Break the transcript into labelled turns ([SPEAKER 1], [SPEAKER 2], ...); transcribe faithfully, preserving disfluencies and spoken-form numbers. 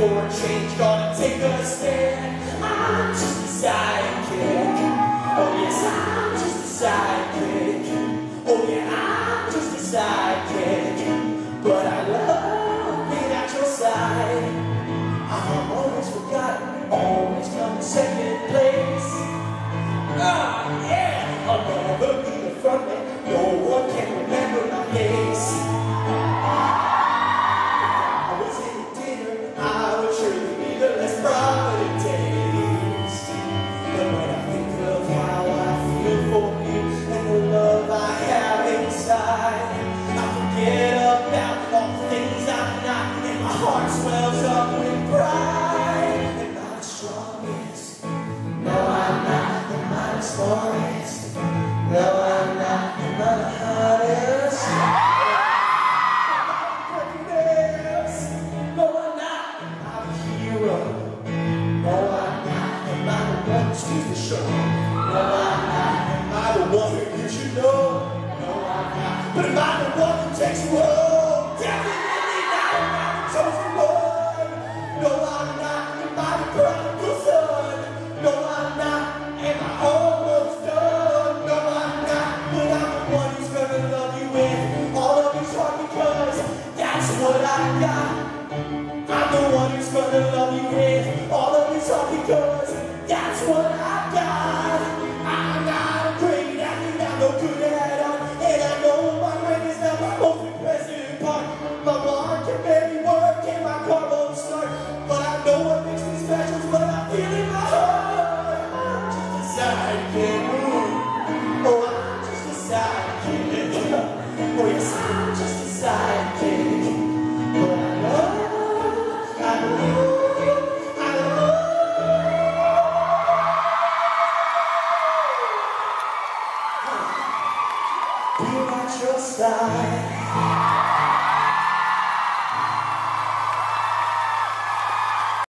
[SPEAKER 1] for a change, gonna take a stand. I'm just a sidekick. Oh yes, I'm just a sidekick. Oh yeah, I'm just a sidekick. But I love being at your side. I'm always forgotten, always come in second place. Ah yeah, I'll never be the front man. No one can remember my face. Heart swells up with pride. And not the strongest. No, I'm not the most smartest. No, I'm not the most hardest. No, I'm not the hero. No, I'm not the one who steals the show. No, I'm not the one who you should know. No, I'm not. But I'm the one who takes you home.